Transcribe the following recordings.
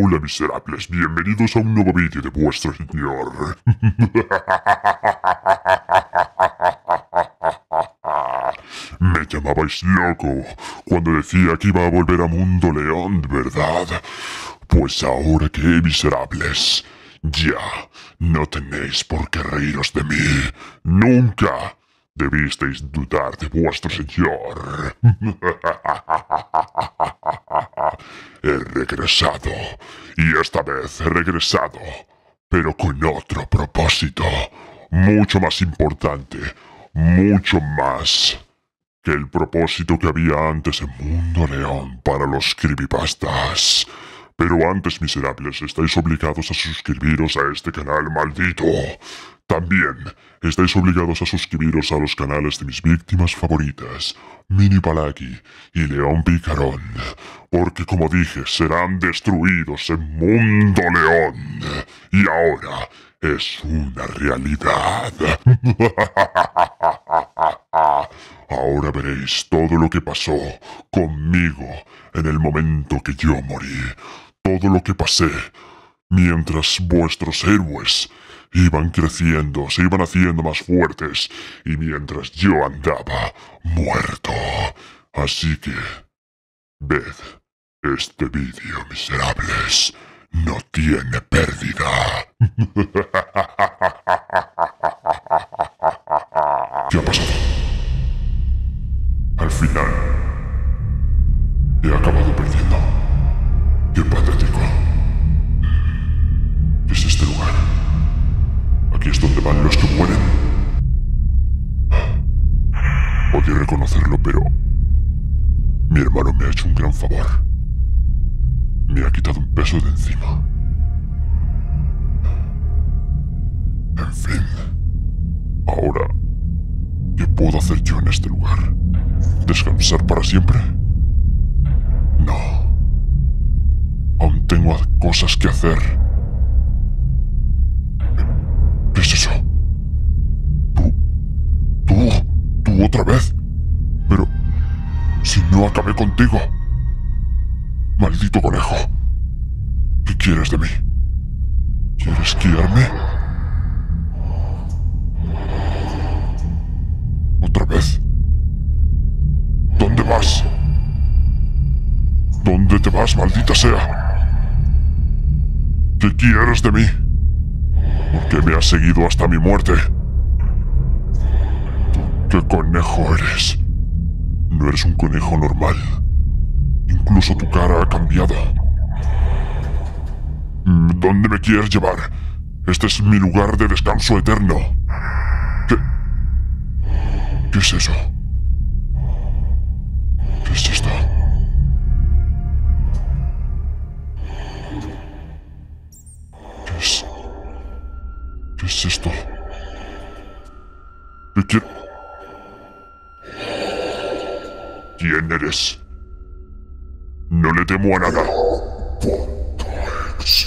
Hola miserables, bienvenidos a un nuevo vídeo de vuestro señor. Me llamabais loco cuando decía que iba a volver a Mundo Leon, ¿verdad? Pues ahora que miserables, ya no tenéis por qué reíros de mí. Nunca debisteis dudar de vuestro señor. He regresado, y esta vez he regresado, pero con otro propósito, mucho más importante, mucho más que el propósito que había antes en Mundo León para los creepypastas. Pero antes, miserables, estáis obligados a suscribiros a este canal maldito. También estáis obligados a suscribiros a los canales de mis víctimas favoritas, Mini Palaki y León Picarón, porque como dije, serán destruidos en Mundo León. Y ahora es una realidad. Ahora veréis todo lo que pasó conmigo en el momento que yo morí. Todo lo que pasé mientras vuestros héroes iban creciendo, se iban haciendo más fuertes y mientras yo andaba muerto. Así que, ved este vídeo, miserables. No tiene pérdida. ¿Qué ha pasado? Al final, he acabado perdiendo. ¡Qué patético! ¿Qué es este lugar? ¿Aquí es donde van los que mueren? Odio reconocerlo, pero mi hermano me ha hecho un gran favor. Me ha quitado un peso de encima. En fin. Ahora, ¿qué puedo hacer yo en este lugar? ¿Descansar para siempre? No. Aún tengo cosas que hacer. ¿Qué es eso? ¿Tú otra vez? Pero si no acabé contigo. Maldito conejo. ¿Qué quieres de mí? ¿Quieres guiarme? ¿Otra vez? ¿Dónde vas? ¿Dónde te vas, maldita sea? ¿Qué quieres de mí? ¿Por qué me has seguido hasta mi muerte? ¿Tú qué conejo eres? No eres un conejo normal. Incluso tu cara ha cambiado. ¿Dónde me quieres llevar? Este es mi lugar de descanso eterno. ¿Qué es eso? ¿Qué es esto? ¿Qué es esto? ¿Quién eres? No le temo a nada. Mundo.exe.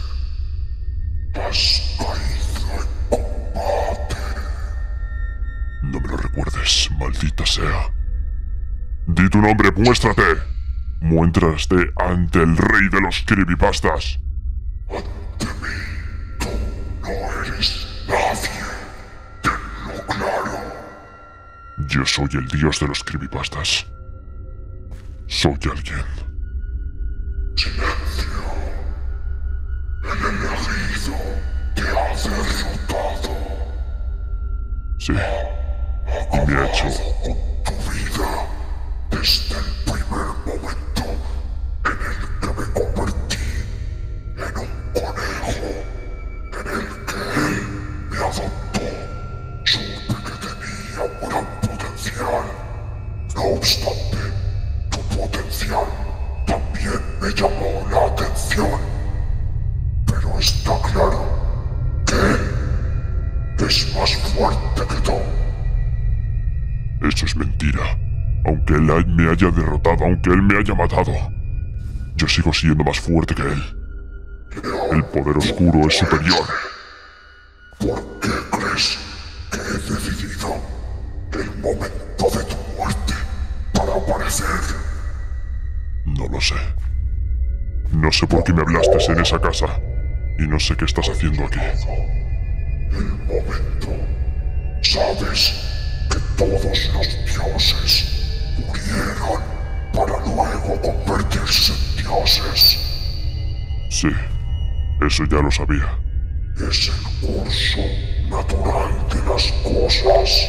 Has caído en combate. No me lo recuerdes, maldita sea. Di tu nombre, muéstrate. Muéstrate ante el rey de los creepypastas. Ante mí, tú no eres nadie. Tenlo claro. Yo soy el Dios de los creepypastas. Soy alguien. Silencio. El elegido te ha derrotado. Sí. Y me ha hecho con tu vida desde el primer momento en el que me convertí en un conejo, en el que él me adoptó. Supe que tenía un gran potencial. No obstante, tu potencial también me llamó la atención. Pero está claro que él es más fuerte que tú. Eso es mentira. Aunque él me haya derrotado, aunque él me haya matado, yo sigo siendo más fuerte que él. El poder oscuro es superior. ¿Por qué crees que he decidido el momento de tu muerte para aparecer? No lo sé. No sé por qué me hablaste en esa casa. Y no sé qué estás haciendo aquí. El momento. Sabes que todos los dioses murieron para luego convertirse en dioses. Sí, eso ya lo sabía. Es el curso natural de las cosas.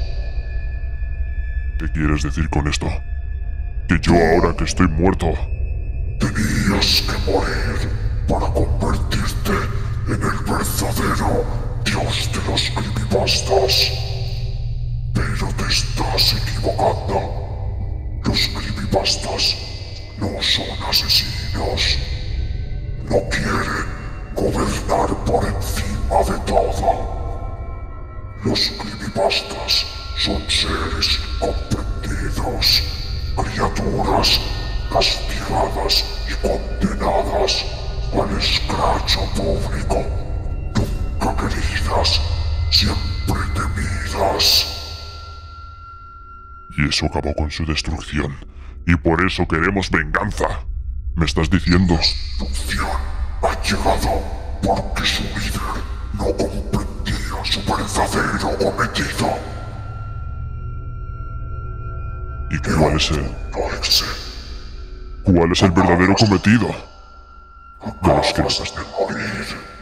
¿Qué quieres decir con esto? Que yo ahora que estoy muerto... Tenías que morir para convertirte en el verdadero Dios de los creepypastas. Pero te estás equivocando. Los creepypastas no son asesinos. No quieren gobernar por encima de todo. Los creepypastas son seres incomprendidos, criaturas castigadas y condenadas al escracho público, nunca queridas, siempre temidas. Y eso acabó con su destrucción. Y por eso queremos venganza. ¿Me estás diciendo? La destrucción ha llegado porque su líder no comprendía su verdadero cometido. ¿Y cuál es el? Leon.Exe. ¿Cuál es el verdadero cometido? De los que... Acabas de morir.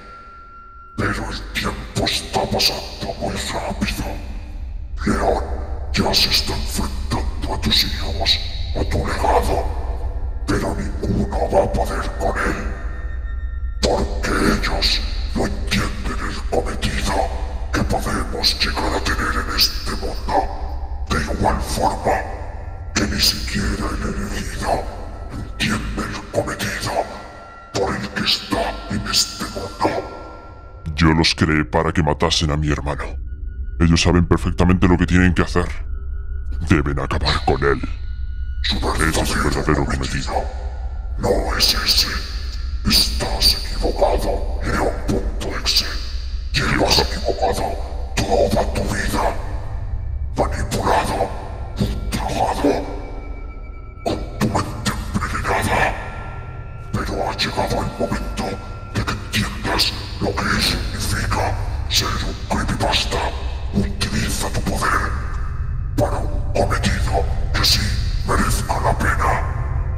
Pero el tiempo está pasando muy rápido. Leon ya se está enfrentando a tus hijos, a tu legado. Pero ninguno va a poder con él. Porque ellos no entienden el cometido que podemos llegar a tener en este mundo. De igual forma que ni siquiera el elegido entiende el cometido por el que está en este mundo. Yo los creé para que matasen a mi hermano. Ellos saben perfectamente lo que tienen que hacer. Deben acabar con él. Ese es su verdadero cometido. No es ese. Estás equivocado, Leon.Exe. Llevas equivocado toda tu vida. Manipulado, ultrajado, con tu mente envenenada. Pero ha llegado el momento de que entiendas lo que significa ser un creepypasta. Utiliza tu poder para un cometido que sí merezca la pena.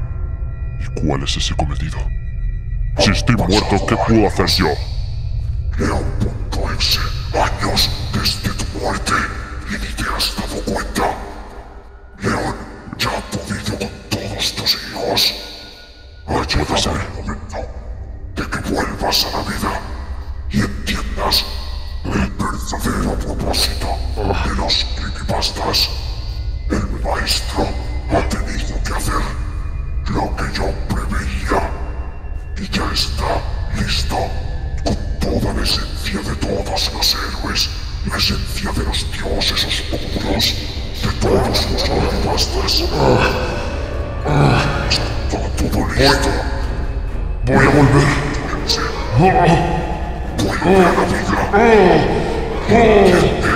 ¿Y cuál es ese cometido? Si estoy muerto, ¿qué puedo hacer yo? Leon.Exe, años desde tu muerte y ni te has dado cuenta. Leon ya ha podido con todos tus hijos. Ha llegado el momento de que vuelvas a la vida y entiendas el verdadero propósito de los creepypastas. El maestro ha tenido que hacer lo que yo preveía y ya está listo con toda la esencia de todos los héroes, la esencia de los dioses oscuros, de todos los creepypastas. Está todo listo. Voy a volver. Vuelve a la vida.